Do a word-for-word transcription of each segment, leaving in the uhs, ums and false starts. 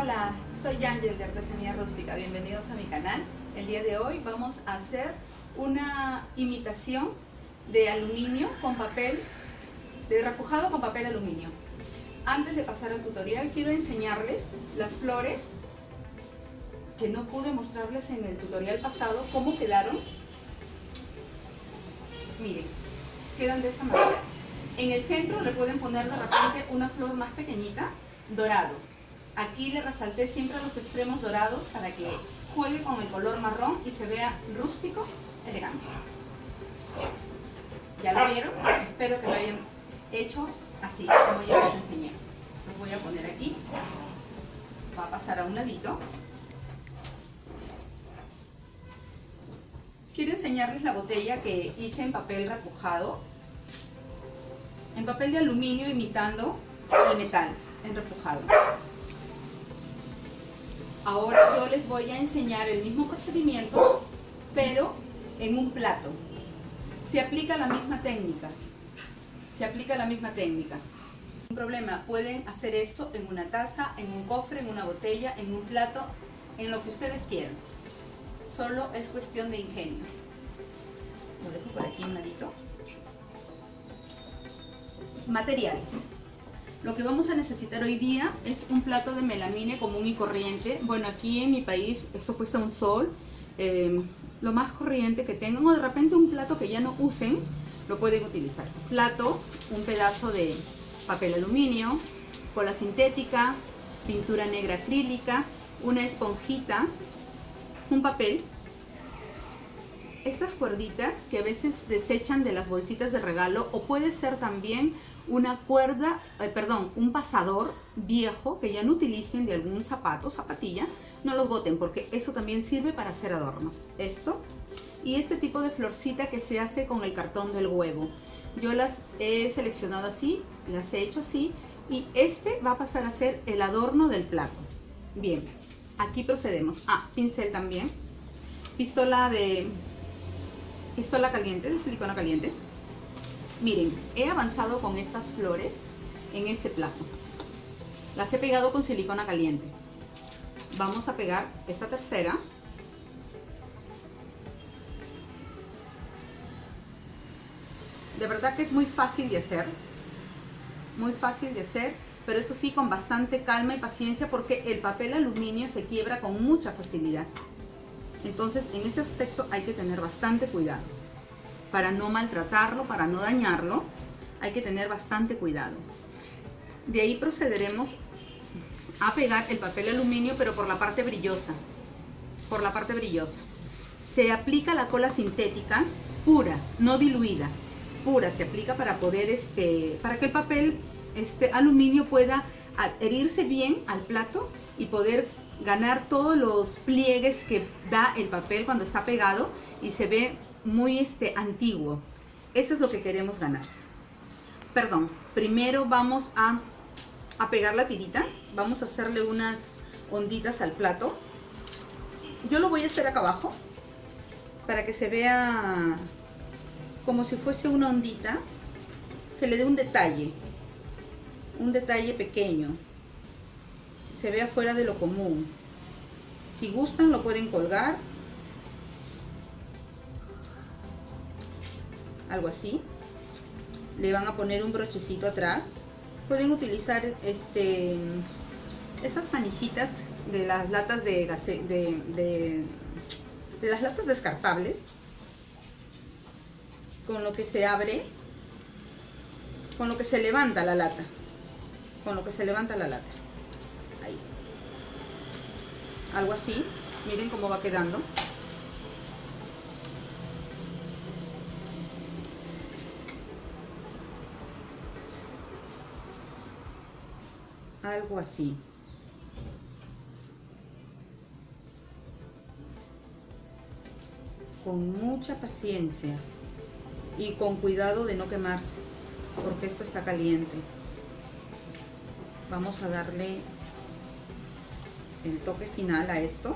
Hola, soy Ángel de Artesanía Rústica, bienvenidos a mi canal. El día de hoy vamos a hacer una imitación de aluminio con papel, de repujado con papel aluminio. Antes de pasar al tutorial quiero enseñarles las flores que no pude mostrarles en el tutorial pasado, cómo quedaron. Miren, quedan de esta manera. En el centro le pueden poner de repente una flor más pequeñita, dorado. Aquí le resalté siempre los extremos dorados para que juegue con el color marrón y se vea rústico, elegante. ¿Ya lo vieron? Espero que lo hayan hecho así, como yo les enseñé. Los voy a poner aquí. Va a pasar a un ladito. Quiero enseñarles la botella que hice en papel repujado. En papel de aluminio imitando el metal, en repujado. Ahora yo les voy a enseñar el mismo procedimiento, pero en un plato. Se aplica la misma técnica. Se aplica la misma técnica. No hay problema, pueden hacer esto en una taza, en un cofre, en una botella, en un plato, en lo que ustedes quieran. Solo es cuestión de ingenio. Lo dejo por aquí un ladito. Materiales. Lo que vamos a necesitar hoy día es un plato de melamine común y corriente. Bueno, aquí en mi país esto cuesta un sol. Eh, lo más corriente que tengan, o de repente un plato que ya no usen, lo pueden utilizar. Plato, un pedazo de papel aluminio, cola sintética, pintura negra acrílica, una esponjita, un papel. Estas cuerditas que a veces desechan de las bolsitas de regalo, o puede ser también una cuerda, eh, perdón, un pasador viejo que ya no utilicen de algún zapato, zapatilla, no los boten porque eso también sirve para hacer adornos. Esto y este tipo de florcita que se hace con el cartón del huevo. Yo las he seleccionado así, las he hecho así, y este va a pasar a ser el adorno del plato. Bien, aquí procedemos. Ah, pincel también, pistola de pistola caliente, de silicona caliente. Miren, he avanzado con estas flores en este plato. Las he pegado con silicona caliente. Vamos a pegar esta tercera. De verdad que es muy fácil de hacer. Muy fácil de hacer, pero eso sí, con bastante calma y paciencia, porque el papel aluminio se quiebra con mucha facilidad. Entonces, en ese aspecto hay que tener bastante cuidado. Para no maltratarlo, para no dañarlo, hay que tener bastante cuidado. De ahí procederemos a pegar el papel aluminio, pero por la parte brillosa. Por la parte brillosa. Se aplica la cola sintética pura, no diluida. Pura se aplica para poder, este, para que el papel este, aluminio pueda adherirse bien al plato y poder ganar todos los pliegues que da el papel cuando está pegado y se ve muy este, antiguo. Eso es lo que queremos ganar. Perdón, primero vamos a, a pegar la tirita. Vamos a hacerle unas onditas al plato. Yo lo voy a hacer acá abajo para que se vea como si fuese una ondita, que le dé un detalle, un detalle pequeño, se vea fuera de lo común. Si gustan lo pueden colgar, algo así. Le van a poner un brochecito atrás. Pueden utilizar este esas manillitas de las latas de, gase, de, de, de las latas descartables, con lo que se abre, con lo que se levanta la lata, con lo que se levanta la lata. Ahí. Algo así. Miren cómo va quedando. Algo así. Con mucha paciencia y con cuidado de no quemarse, porque esto está caliente. Vamos a darle el toque final a esto.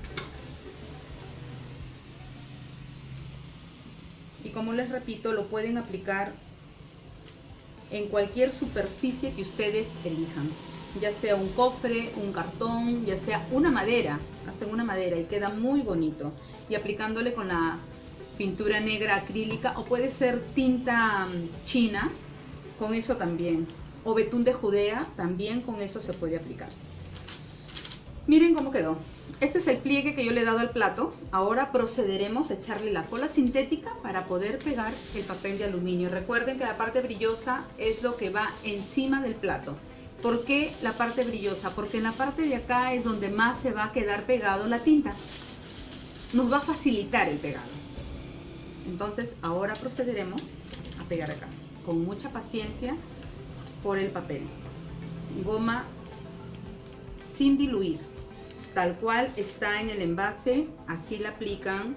Y como les repito, lo pueden aplicar en cualquier superficie que ustedes elijan. ya sea un cofre, un cartón, ya sea una madera, hasta en una madera, y queda muy bonito. Y aplicándole con la pintura negra acrílica, o puede ser tinta china, con eso también, o betún de Judea, también con eso se puede aplicar. Miren cómo quedó. Este es el pliegue que yo le he dado al plato. Ahora procederemos a echarle la cola sintética para poder pegar el papel de aluminio. Recuerden que la parte brillosa es lo que va encima del plato. ¿Por qué la parte brillosa? Porque en la parte de acá es donde más se va a quedar pegado la tinta. Nos va a facilitar el pegado. Entonces ahora procederemos a pegar acá con mucha paciencia por el papel. Goma sin diluir, tal cual está en el envase, así la aplican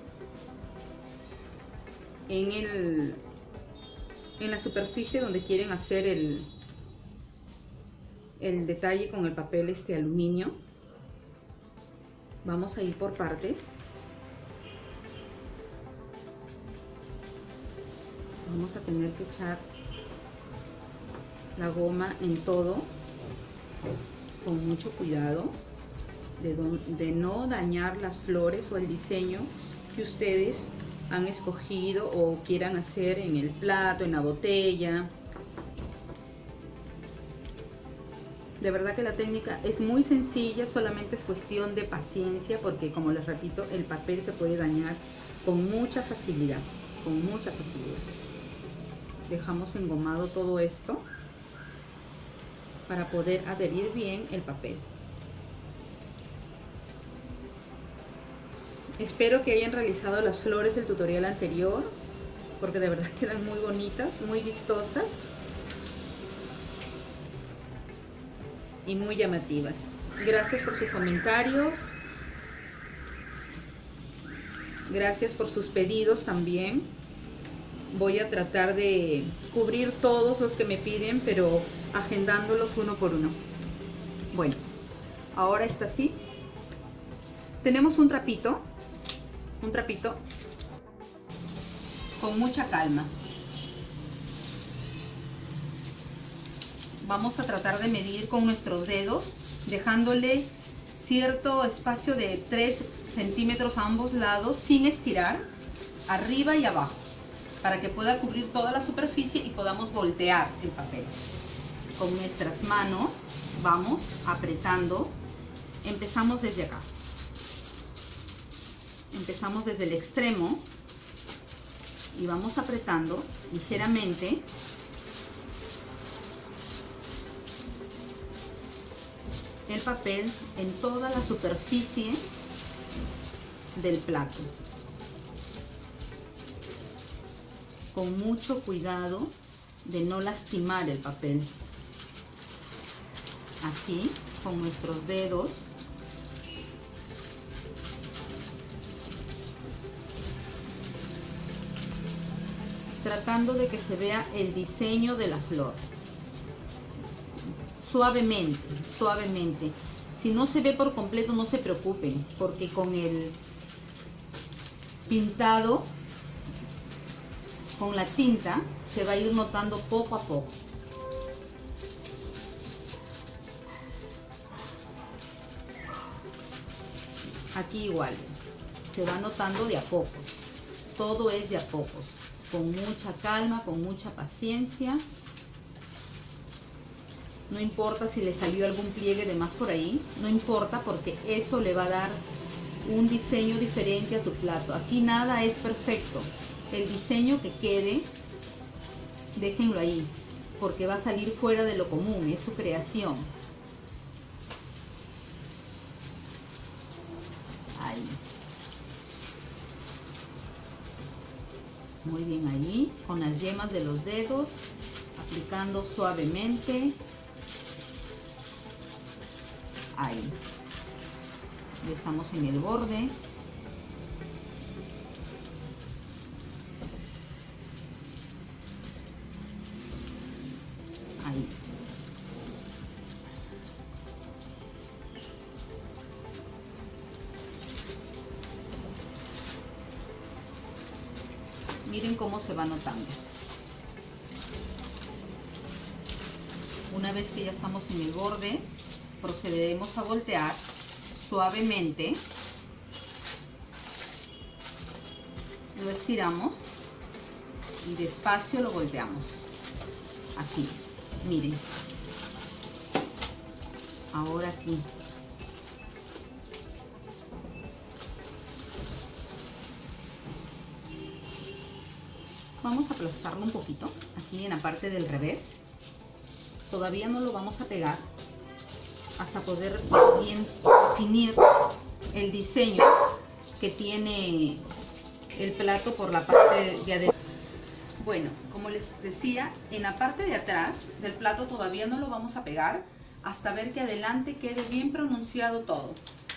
en el en la superficie donde quieren hacer el el detalle con el papel este aluminio. Vamos a ir por partes. Vamos a tener que echar la goma en todo con mucho cuidado de, do, de no dañar las flores o el diseño que ustedes han escogido o quieran hacer en el plato, en la botella. De verdad que la técnica es muy sencilla, solamente es cuestión de paciencia, porque como les repito, el papel se puede dañar con mucha facilidad, con mucha facilidad. Dejamos engomado todo esto para poder adherir bien el papel. Espero que hayan realizado las flores del tutorial anterior, porque de verdad quedan muy bonitas, muy vistosas y muy llamativas. Gracias por sus comentarios, gracias por sus pedidos también. Voy a tratar de cubrir todos los que me piden, pero agendándolos uno por uno. Bueno, ahora está así. Tenemos un trapito, un trapito con mucha calma. Vamos a tratar de medir con nuestros dedos, dejándole cierto espacio de tres centímetros a ambos lados, sin estirar, arriba y abajo, para que pueda cubrir toda la superficie y podamos voltear el papel. Con nuestras manos vamos apretando. Empezamos desde acá. Empezamos desde el extremo y vamos apretando ligeramente. El papel en toda la superficie del plato. Con mucho cuidado de no lastimar el papel. Así, con nuestros dedos. Tratando de que se vea el diseño de la flor. Suavemente, suavemente. Si no se ve por completo, no se preocupen, porque con el pintado, con la tinta, se va a ir notando poco a poco. Aquí igual, se va notando de a pocos. Todo es de a pocos, con mucha calma, con mucha paciencia. No importa si le salió algún pliegue de más por ahí, no importa, porque eso le va a dar un diseño diferente a tu plato. Aquí nada es perfecto. El diseño que quede, déjenlo ahí, porque va a salir fuera de lo común, es su creación. Ahí. Muy bien ahí, con las yemas de los dedos, aplicando suavemente. Ahí. Ya estamos en el borde. Ahí. Miren cómo se va notando. Una vez que ya estamos en el borde, procederemos a voltear suavemente. Lo estiramos y despacio lo volteamos. Así, miren. Ahora aquí. Vamos a aplastarlo un poquito, aquí en la parte del revés. Todavía no lo vamos a pegar hasta poder bien definir el diseño que tiene el plato por la parte de adelante. Bueno, como les decía, en la parte de atrás del plato todavía no lo vamos a pegar hasta ver que adelante quede bien pronunciado todo.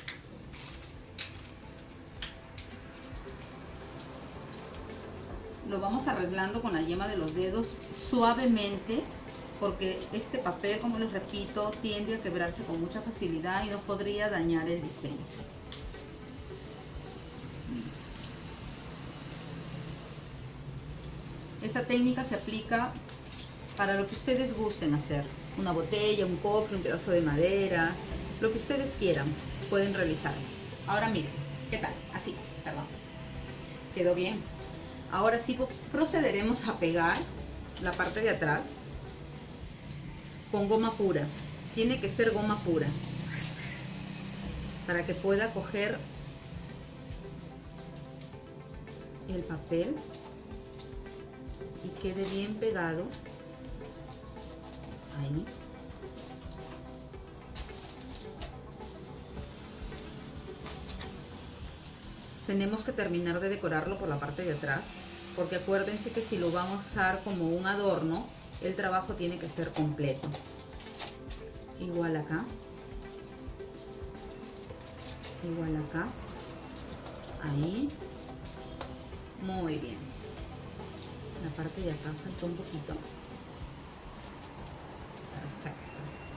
Lo vamos arreglando con la yema de los dedos suavemente, porque este papel, como les repito, tiende a quebrarse con mucha facilidad y no podría dañar el diseño. Esta técnica se aplica para lo que ustedes gusten hacer. Una botella, un cofre, un pedazo de madera, lo que ustedes quieran, pueden realizar. Ahora miren, ¿qué tal? Así, perdón. ¿Quedó bien? Ahora sí, pues procederemos a pegar la parte de atrás con goma pura. Tiene que ser goma pura para que pueda coger el papel y quede bien pegado ahí. Tenemos que terminar de decorarlo por la parte de atrás, porque acuérdense que si lo vamos a usar como un adorno, el trabajo tiene que ser completo. Igual acá, igual acá, ahí, muy bien. La parte de acá faltó un poquito. Perfecto.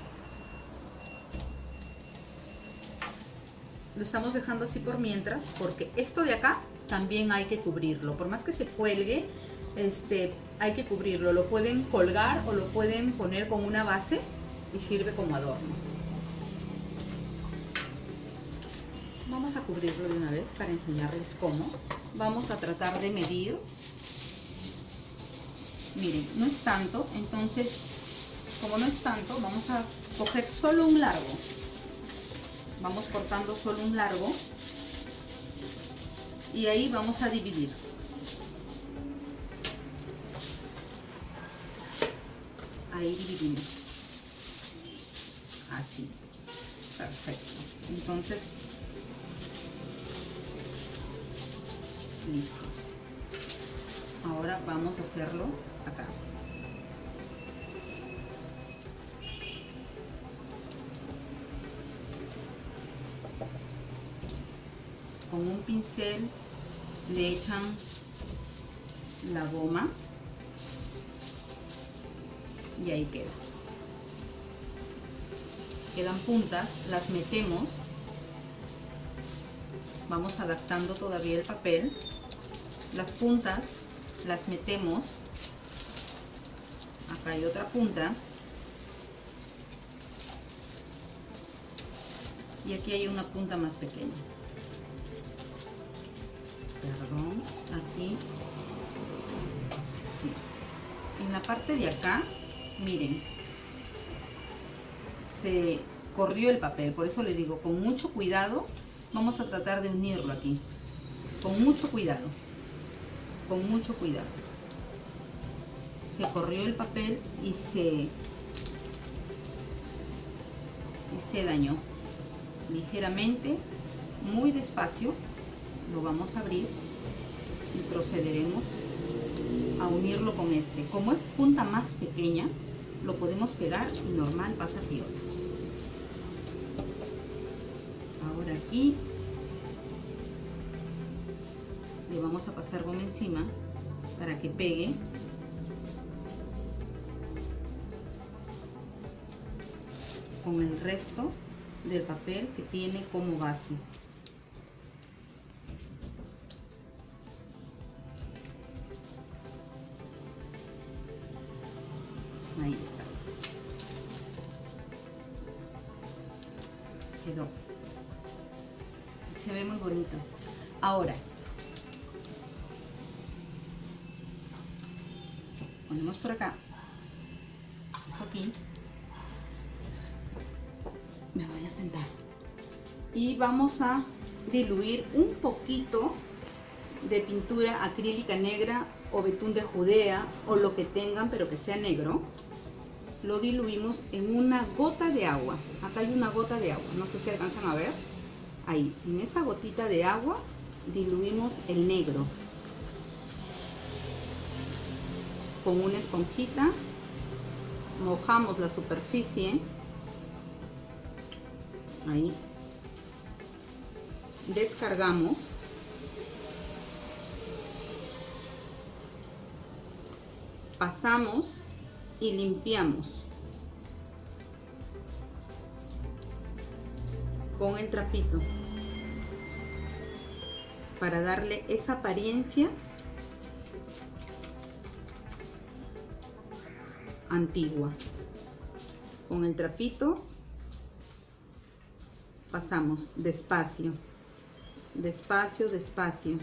Lo estamos dejando así por mientras, porque esto de acá también hay que cubrirlo. Por más que se cuelgue, este, hay que cubrirlo. Lo pueden colgar o lo pueden poner con una base y sirve como adorno. Vamos a cubrirlo de una vez para enseñarles cómo. Vamos a tratar de medir. Miren, no es tanto, entonces, como no es tanto, vamos a coger solo un largo. Vamos cortando solo un largo y ahí vamos a dividir. Ahí dividimos. Así. Perfecto. Entonces, listo. Ahora vamos a hacerlo acá. Con un pincel le echan la goma y ahí queda. Quedan puntas, las metemos. Vamos adaptando todavía el papel. Las puntas las metemos. Acá hay otra punta. Y aquí hay una punta más pequeña. Perdón, aquí. Sí. En la parte de acá, miren, se corrió el papel, por eso les digo, con mucho cuidado, vamos a tratar de unirlo aquí. Con mucho cuidado, con mucho cuidado. Se corrió el papel y se, y se dañó. Ligeramente, muy despacio, lo vamos a abrir y procederemos a unirlo con este. Como es punta más pequeña, lo podemos pegar y normal pasa piola. Ahora aquí le vamos a pasar goma encima para que pegue. Con el resto del papel que tiene como base. Ahí está. quedó. Se ve muy bonito. Ahora, ponemos por acá, esto aquí, me voy a sentar y vamos a diluir un poquito de pintura acrílica negra o betún de Judea o lo que tengan, pero que sea negro. Lo diluimos en una gota de agua. Acá hay una gota de agua, no sé si alcanzan a ver. Ahí, en esa gotita de agua diluimos el negro con una esponjita, mojamos la superficie, ahí, descargamos, pasamos y limpiamos con el trapito para darle esa apariencia antigua. Con el trapito pasamos despacio, despacio, despacio.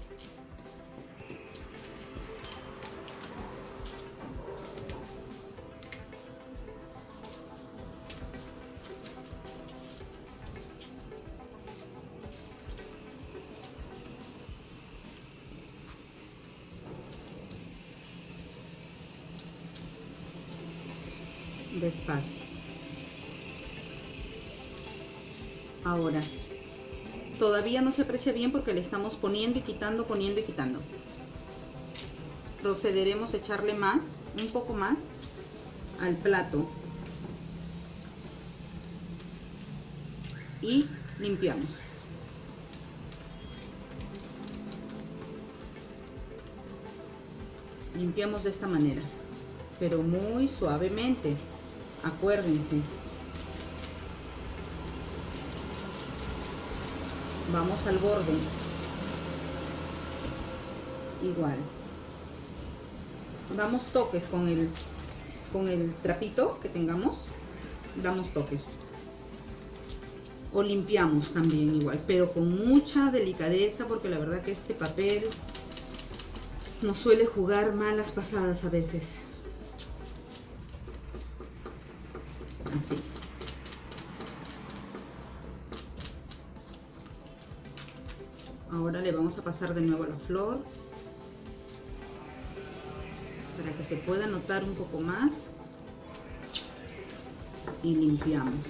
Despacio. Ahora, todavía no se aprecia bien porque le estamos poniendo y quitando, poniendo y quitando. Procederemos a echarle más, un poco más, al plato. Y limpiamos. Limpiamos de esta manera, pero muy suavemente. Acuérdense, vamos al borde, igual, damos toques con el, con el trapito que tengamos, damos toques, o limpiamos también igual, pero con mucha delicadeza, porque la verdad que este papel nos suele jugar malas pasadas a veces. Así. Ahora le vamos a pasar de nuevo la flor para que se pueda notar un poco más y limpiamos.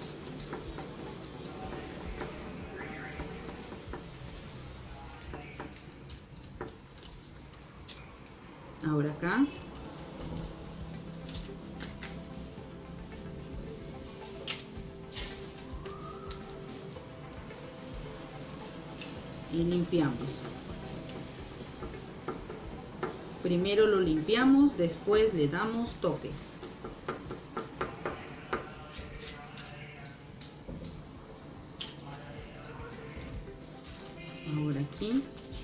Ahora acá. Y limpiamos. Primero lo limpiamos, después le damos toques. Ahora aquí.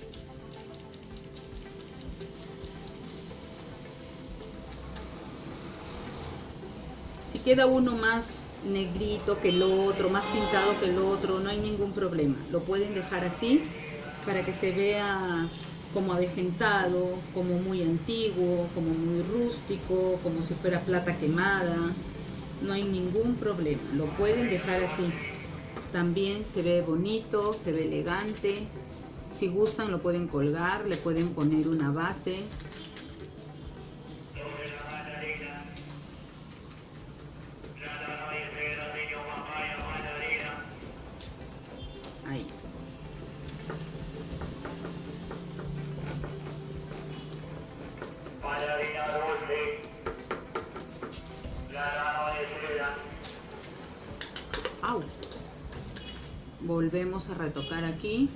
Si queda uno más negrito que el otro, más pintado que el otro, no hay ningún problema. Lo pueden dejar así para que se vea como avejentado, como muy antiguo, como muy rústico, como si fuera plata quemada. No hay ningún problema. Lo pueden dejar así. También se ve bonito, se ve elegante. Si gustan lo pueden colgar, le pueden poner una base. Ahí. Au. Volvemos a retocar aquí.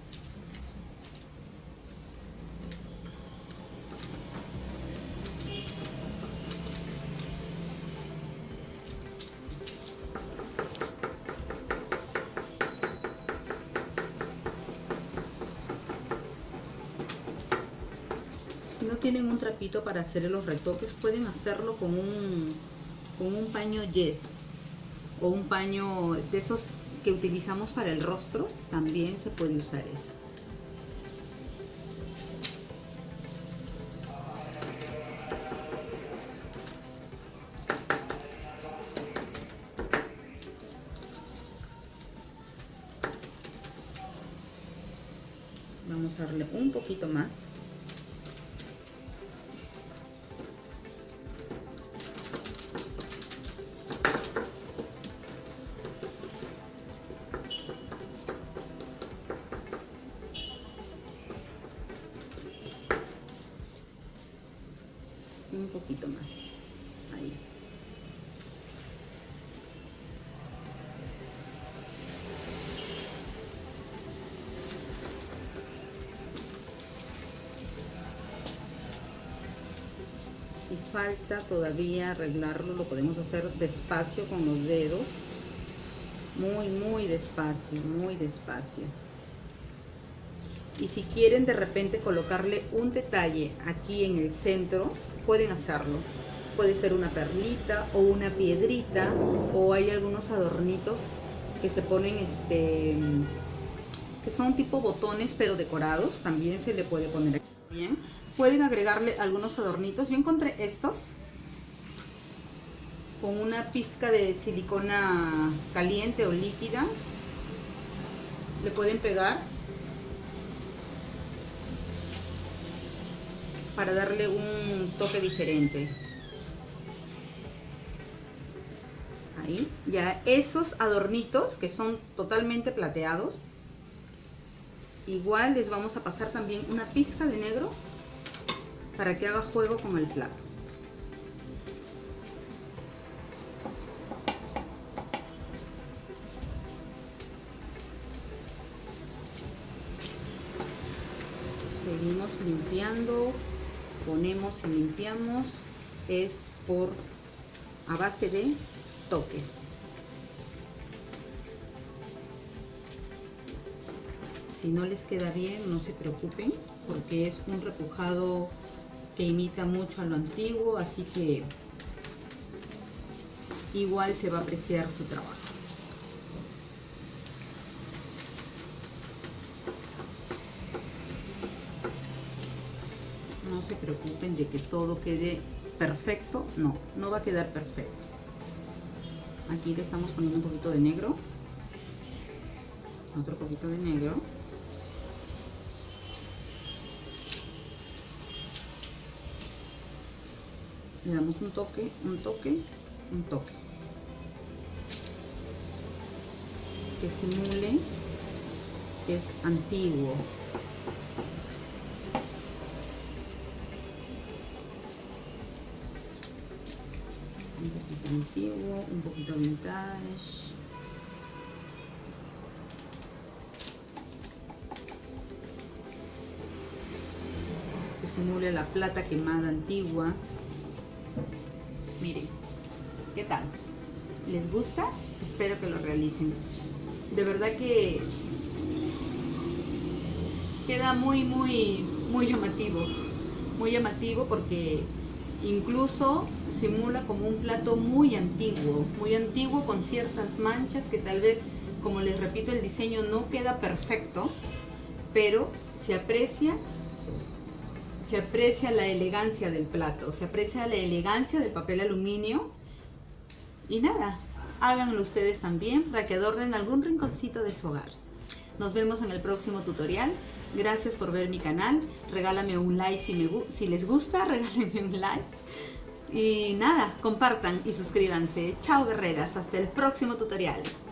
Si no tienen un trapito para hacer los retoques, pueden hacerlo con un, con un paño Yes o un paño de esos que utilizamos para el rostro, también se puede usar eso. Vamos a darle un poquito más. Un poquito más. Ahí. Si falta todavía arreglarlo, lo podemos hacer despacio con los dedos. Muy, muy despacio, muy despacio. Y si quieren de repente colocarle un detalle aquí en el centro, pueden hacerlo. Puede ser una perlita o una piedrita, o hay algunos adornitos que se ponen, este, que son tipo botones pero decorados. También se le puede poner aquí bien. Pueden agregarle algunos adornitos. Yo encontré estos con una pizca de silicona caliente o líquida. Le pueden pegar para darle un toque diferente. Ahí, ya esos adornitos que son totalmente plateados, igual les vamos a pasar también una pizca de negro para que haga juego con el plato. Seguimos limpiando, ponemos y limpiamos, es por a base de toques. Si no les queda bien, no se preocupen, porque es un repujado que imita mucho a lo antiguo, así que igual se va a apreciar su trabajo. No se preocupen de que todo quede perfecto, no, no va a quedar perfecto. Aquí le estamos poniendo un poquito de negro, otro poquito de negro. Le damos un toque, un toque, un toque. Que simule que es antiguo. Un poquito antiguo, un poquito vintage. Que simule la plata quemada antigua. Miren, ¿qué tal? ¿Les gusta? Espero que lo realicen. De verdad que queda muy, muy, muy llamativo. Muy llamativo porque incluso simula como un plato muy antiguo. Muy antiguo con ciertas manchas que tal vez, como les repito, el diseño no queda perfecto, pero se aprecia Se aprecia la elegancia del plato, se aprecia la elegancia del papel aluminio. Y nada, háganlo ustedes también para que adornen algún rinconcito de su hogar. Nos vemos en el próximo tutorial. Gracias por ver mi canal. Regálame un like si, me, si les gusta, regálenme un like. Y nada, compartan y suscríbanse. Chao guerreras, hasta el próximo tutorial.